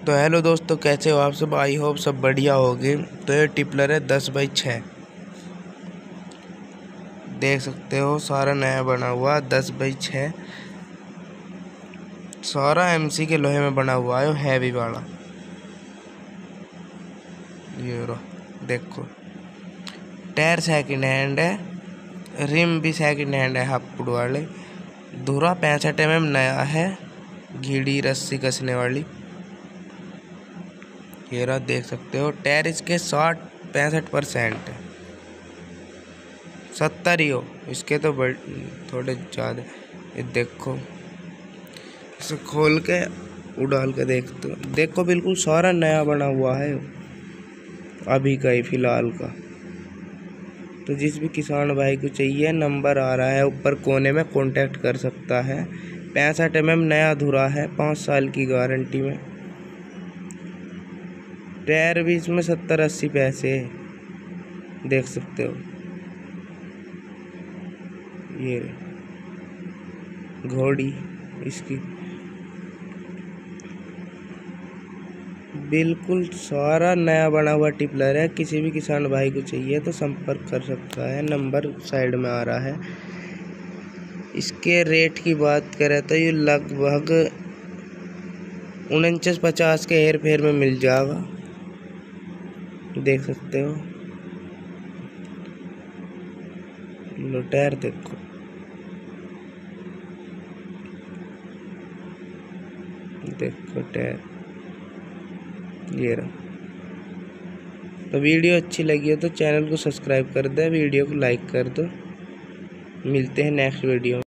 तो हेलो दोस्तों, कैसे हो आप सब। आई होप सब बढ़िया होगी। तो ये टिपलर है 10x6, देख सकते हो सारा नया बना हुआ 10x6, सारा एमसी के लोहे में बना हुआ है, हैवी वाला। ये रो देखो, टायर सेकंड हैंड है, रिम भी सेकंड हैंड है हाफ पुट वाले। धुरा 65 mm नया है, घीड़ी रस्सी कसने वाली। ये रहा, देख सकते हो। टायर इसके 65% है, 70 ही हो इसके तो थोड़े ज़्यादा। ये देखो, इसे खोल के उड़ाल के देखो बिल्कुल सारा नया बना हुआ है, अभी का ही फिलहाल का। तो जिस भी किसान भाई को चाहिए, नंबर आ रहा है ऊपर कोने में, कांटेक्ट कर सकता है। 65 mm नया धुरा है, 5 साल की गारंटी में। टायर भी इसमें 70-80 पैसे है, देख सकते हो। ये घोड़ी इसकी बिल्कुल सारा नया बना हुआ टिपलर है। किसी भी किसान भाई को चाहिए तो संपर्क कर सकता है, नंबर साइड में आ रहा है। इसके रेट की बात करें तो ये लगभग 49-50 के हेर फेर में मिल जाएगा, देख सकते हो। लो टायर देखो, देखो टायर ये रहा। तो वीडियो अच्छी लगी हो तो चैनल को सब्सक्राइब कर दे, वीडियो को लाइक कर दो। मिलते हैं नेक्स्ट वीडियो में।